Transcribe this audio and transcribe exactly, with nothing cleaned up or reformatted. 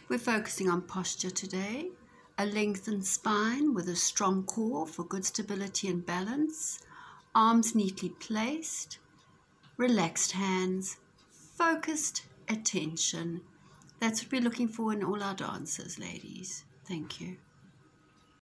We're focusing on posture today. A lengthened spine with a strong core for good stability and balance. Arms neatly placed. Relaxed hands. Focused attention. That's what we're looking for in all our dances, ladies. Thank you.